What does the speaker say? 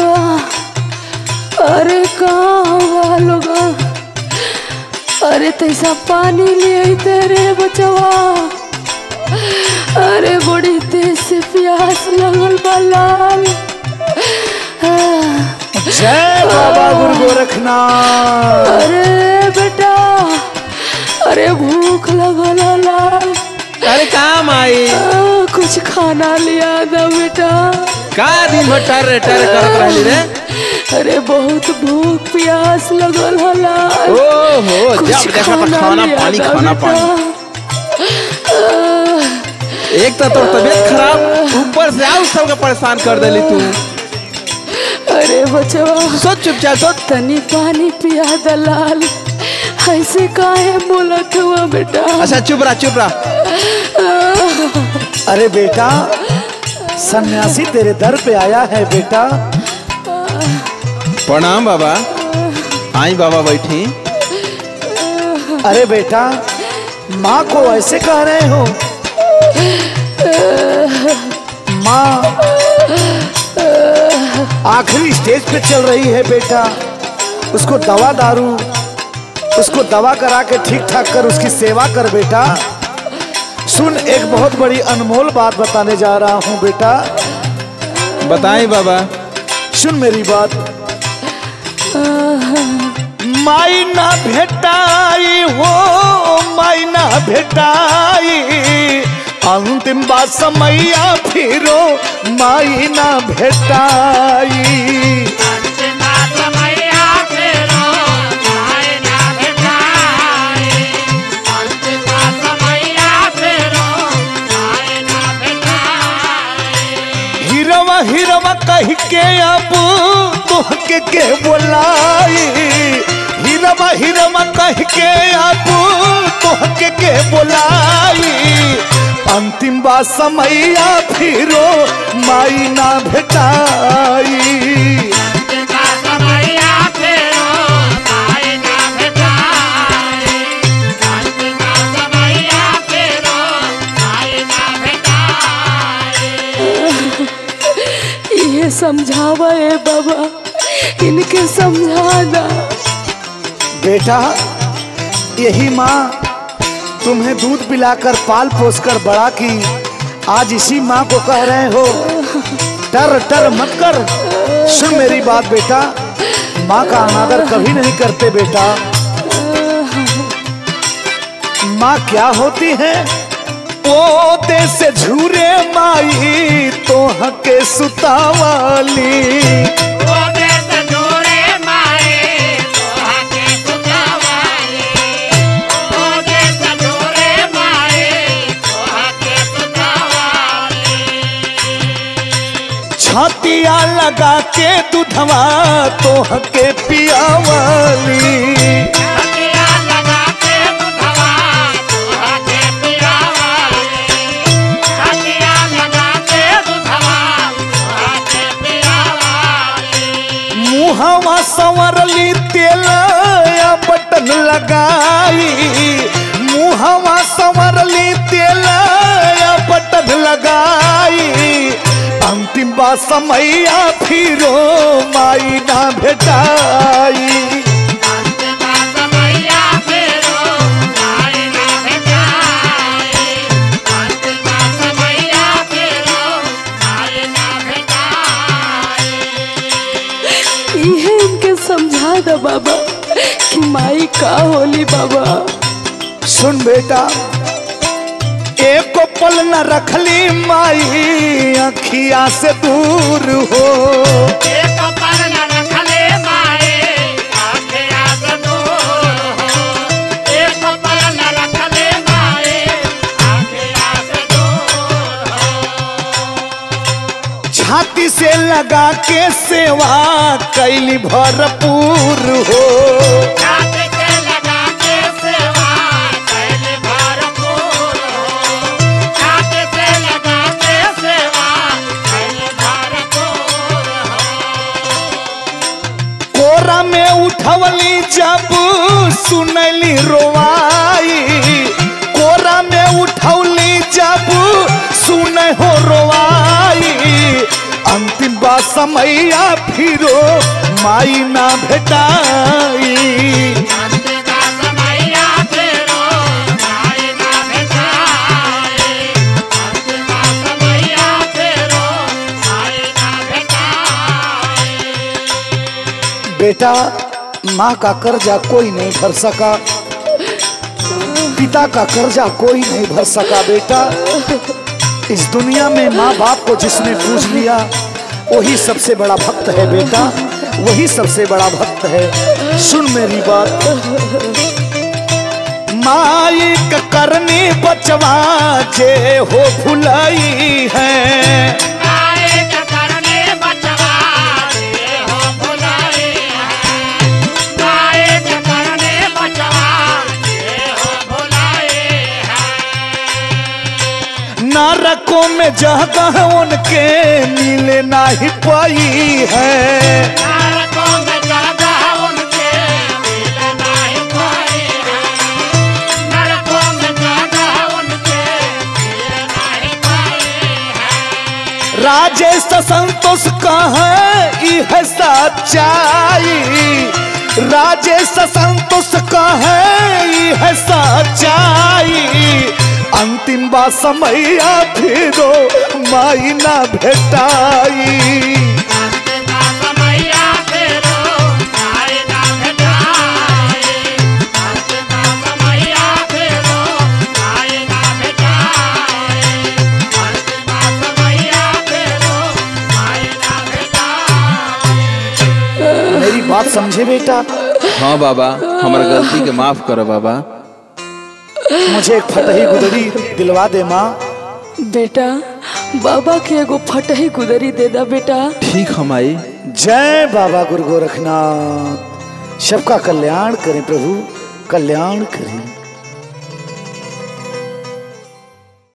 बचवा, अरे कहाँ लोग, अरे तैसा पानी ले तेरे बचवा, अरे बड़ी तेज से प्यास लगल बा लाल। जय बाबा गुरु गोरखनाथ। अरे बेटा, अरे भूख लगल लाल। अरे काम आई, कुछ खाना लिया दो बेटा। का दिन भर टर करत रहली रे? अरे बहुत भूख प्यास लगल हला। ओहो, जब देखा तो खाना पानी खाना पानी। एक तो तोर तबीयत खराब, ऊपर से आउ सबके परेशान कर देली तू। अरे बचवा, सोच चुपचाप सोच। तनी पानी पिया दलाल, ऐसे काहे बोलत हुआ बेटा? अच्छा चुप रहा। अरे बेटा, सन्यासी तेरे दर पे आया है बेटा। प्रणाम बाबा। आई बाबा बैठी। अरे बेटा, माँ को ऐसे कह रहे हो? माँ आखिरी स्टेज पे चल रही है बेटा। उसको दवा दारू, उसको दवा करा के ठीक ठाक कर, उसकी सेवा कर बेटा। सुन, एक बहुत बड़ी अनमोल बात बताने जा रहा हूँ बेटा। बताएं बाबा। सुन मेरी बात। माई ना भेटाई हो, माई ना भेटाई, अंतिम बात समैया फिरो माई ना भेटाई। हिरवा कह के अब तोहके के बोलाई, हिरवा कह के अब तोहके के बोलाई, अंतिम बात समैया फिरो माई ना भेटाई। समझावा है बाबा, इनके समझाना। बेटा, यही माँ तुम्हें दूध पिलाकर पाल पोस कर बड़ा की, आज इसी माँ को कह रहे हो टर टर मत कर। सुन मेरी बात बेटा, माँ का अनादर कभी नहीं करते बेटा। माँ क्या होती है? पोते से झूरे माई तोहके सुतावाली, पोते से झूरे माई तोहके सुतावाली, पोते से झूरे माई तोहके सुतावाली। छातिया लगा के दूधवा तोहके पियावाली, मुहवा संवरली तेलया बटन लगाई, मुहवा संवरली तेलया बटन लगाई, अंतिम बात समैया फिरो माई ना भेटाई। समझा दो बाबा कि माई का होली बाबा। सुन बेटा, एक पल न रखली माई अखिया से दूर हो, एक पल न रखले माई अखिया से दूर हो, एक पल न रखले माई अखिया से दूर हो। छाती से लगा के सेवा कैली भरपूर हो, छाती से लगा के सेवा कैली भरपूर हो, छाती से लगा के सेवा कैली भरपूर हो। कोरा में उठवली जब सुनली रोवाई, कोरा में उठवली जब सुन हो रोवाई, अंतिम बा समैया फिरो माई ना भेटाई। बेटा माँ का कर्जा कोई नहीं भर सका, पिता का कर्जा कोई नहीं भर सका। बेटा इस दुनिया में माँ बाप को जिसने पूज लिया वही सबसे बड़ा भक्त है। बेटा वही सबसे बड़ा भक्त है। सुन मेरी बात, माई का करनी बचवा जे हो भुलाई है। नरकों में जगह उनके मिले नहीं पाई है। नरकों में जगह उनके मिले नहीं पाई है। नरकों में जगह उनके मिले नहीं पाई है। राजेश संतोष कहे यह सच्चाई, राजेश संतोष कहे यह सच्चाई। अंतिम बा समैया फिरो माई ना भेटाई। अंतिम बा समैया फिरो माई ना भेटाई। अंतिम बा समैया फिरो माई ना भेटाई। अंतिम बा समैया फिरो माई ना भेटाई। मेरी बात समझे बेटा? हाँ बाबा, हमारी गलती के माफ करो बाबा। मुझे एक फटही गुदड़ी दिलवा दे माँ। बेटा बाबा के एगो फटही गुदरी दे दा बेटा। ठीक हम आई। जय बाबा गुरु गोरखनाथ। सबका कल्याण करें प्रभु, कल्याण करें।